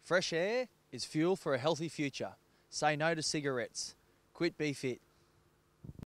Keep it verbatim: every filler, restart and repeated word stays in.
Fresh air is fuel for a healthy future. Say no to cigarettes. Quit Be Fit.